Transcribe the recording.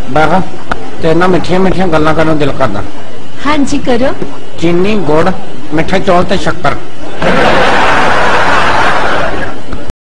बागा तेरे ना मिठिया मिठिया गल्लां करन दिल करदा। हाँ जी करो। चीनी गुड़ मिठा चौल ते शक्कर।